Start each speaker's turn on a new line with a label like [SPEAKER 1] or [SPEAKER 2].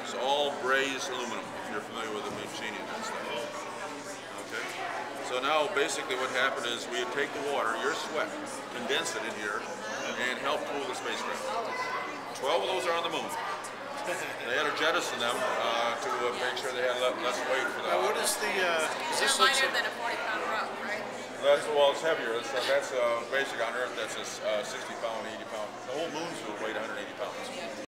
[SPEAKER 1] It's all brazed aluminum, if you're familiar with the machine and that stuff. Okay? So now basically what happened is we would take the water, your sweat, condense it in here, and help cool the spacecraft. 12 of those are on the moon. They had to jettison them to make sure they had less weight for that.
[SPEAKER 2] What is the...
[SPEAKER 3] They're lighter than a 40-pound rock, right?
[SPEAKER 1] Well, it's heavier. That's basically on Earth, that's a 60-pound, 80-pound. The whole moon's weight 180 pounds.